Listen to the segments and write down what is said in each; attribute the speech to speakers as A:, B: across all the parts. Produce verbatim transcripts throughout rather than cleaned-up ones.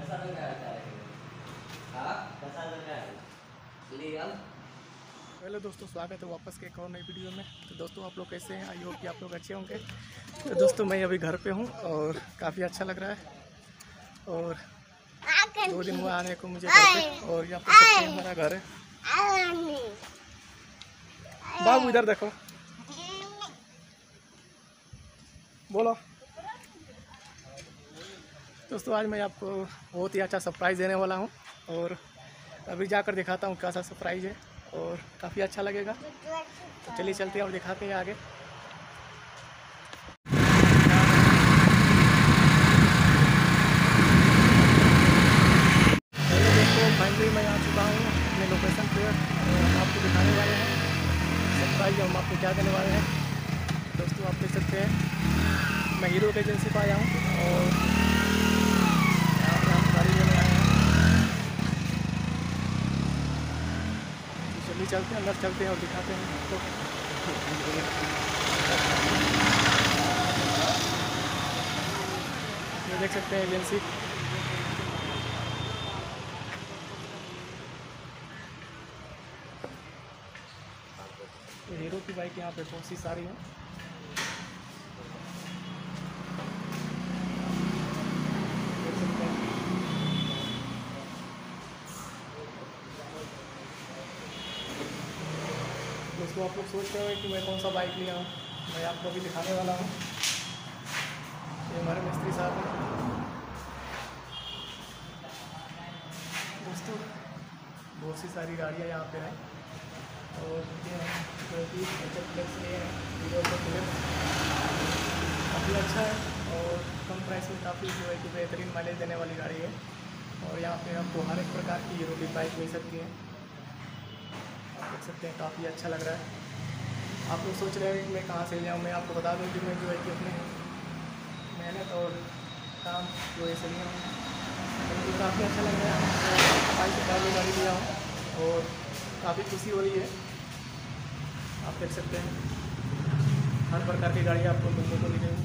A: Hello दोस्तों, स्वागत है वापस के एक और नई वीडियो में। तो दोस्तों, आप लोग कैसे हैं? आई होप कि आप लोग अच्छे होंगे। तो दोस्तों, मैं अभी घर पे हूं और काफ़ी अच्छा लग रहा है। और दो दिन हुआ आने को मुझे घर पे। और यहाँ पे सकते हैं हमारा घर है। बाबू इधर देखो, बोलो। दोस्तों, आज मैं आपको बहुत ही अच्छा सरप्राइज़ देने वाला हूँ और अभी जाकर दिखाता हूँ कैसा सरप्राइज़ है और काफ़ी अच्छा लगेगा। तो चलिए चलते हैं और दिखाते हैं आगे। हेलो दोस्तों, फाइनली मैं आ चुका हूँ अपने लोकेशन पे और हम आपको दिखाने वाले हैं सरप्राइज। हम आपको क्या देने वाले हैं। दोस्तों, आप देख सकते हैं मैं हीरो की एजेंसी पर आया हूँ और यहाँ पे हम गाड़ी लेने आए हैं। तो चलिए चलते हैं, अंदर चलते हैं और दिखाते हैं आपको। ये देख सकते हैं एजेंसी। हीरो की बाइक यहाँ पे बहुत सी सारी हैं। देख सकते हैं। दोस्तों, आप लोग सोच रहे हो कि मैं कौन सा बाइक लिया हूँ। मैं आपको अभी दिखाने वाला हूँ। ये हमारे मिस्त्री साहब हैं। दोस्तों, बहुत सी सारी गाड़ियाँ यहाँ पे हैं और ये हैं जो कि एच एफ प्लस लिए हैं हीरो का फिल्म। काफ़ी अच्छा है और कम प्राइस में काफ़ी जो है कि बेहतरीन माइलेज देने वाली गाड़ी है। और यहाँ पे आपको हर एक प्रकार की हीरो की बाइक मिल सकती है। आप देख सकते हैं, काफ़ी अच्छा लग रहा है। आप लोग सोच रहे हैं कि मैं कहाँ से ले आऊँ। मैं आपको बता दूँ कि मैं जो है कि अपने मेहनत और काम जो है से लिया हूँ। मुझे काफ़ी अच्छा लग रहा है। बाइक से पहले गाड़ी लिया हूँ और काफ़ी खुशी हो रही है। आप देख सकते हैं हर प्रकार की गाड़ी आपको मिलने को मिलेगी।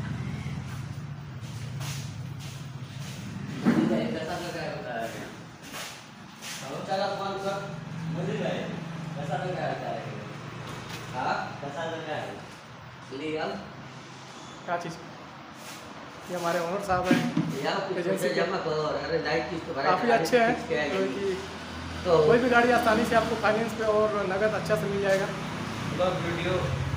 A: क्या चीज़? ये हमारे ओनर साहब हैं एजेंसी के, काफ़ी अच्छे हैं। तो कि कोई भी गाड़ी आसानी से आपको फाइनेंस पे और नगद अच्छा से मिल जाएगा। वीडियो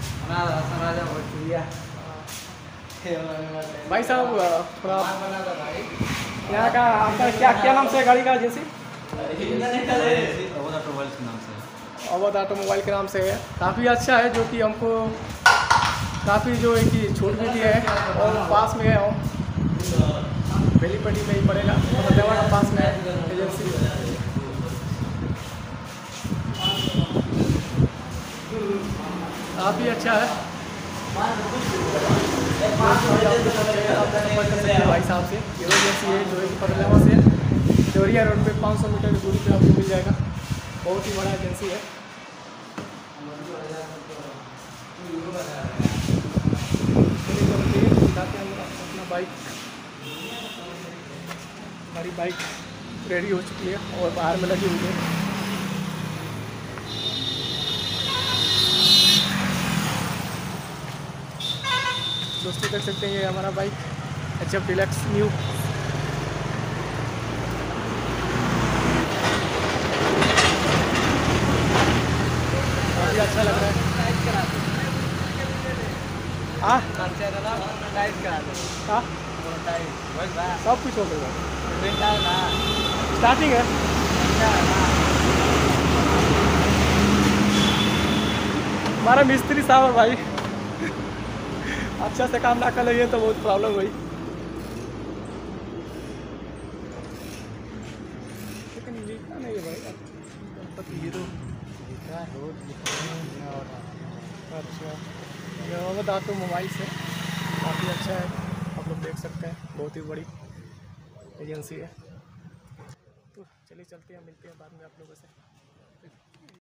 A: भाई साहब, थोड़ा यहाँ का आपका क्या क्या नाम से है गाड़ी का एजेंसी? अवध ऑटोमोबाइल के नाम से है। काफ़ी अच्छा है, जो कि हमको काफ़ी जो है कि छूट भी दिए हैं और पास में है हम बेलीपट्टी में ही पड़ेगा, मतलब देवा का पास में है एजेंसी। काफ़ी अच्छा है। भाई साहब से हीरो एजेंसी है जो है कि पटलेवा से देवरिया रोड पे पाँच सौ मीटर की दूरी पे आपको मिल जाएगा। बहुत ही बड़ा एजेंसी है। दिखाते हैं अपना बाइक। हमारी बाइक रेडी हो चुकी है और बाहर में लगी हुई है। दोस्तों, देख सकते हैं ये हमारा bike H F deluxe new. काफ़ी अच्छा लग रहा है। हाँ सब कुछ हो गया, स्टार्टिंग है। हमारा मिस्त्री साहब है भाई, अच्छा से काम ना कर लगे तो बहुत प्रॉब्लम हुई। लेकिन लिखा नहीं है भाई, हीरो लिखा है। अच्छा, ये अवध ऑटो मोबाइल से काफ़ी अच्छा है। आप लोग देख सकते हैं, बहुत ही बड़ी एजेंसी है। तो चलिए चलते हैं, मिलते हैं बाद में आप लोगों से।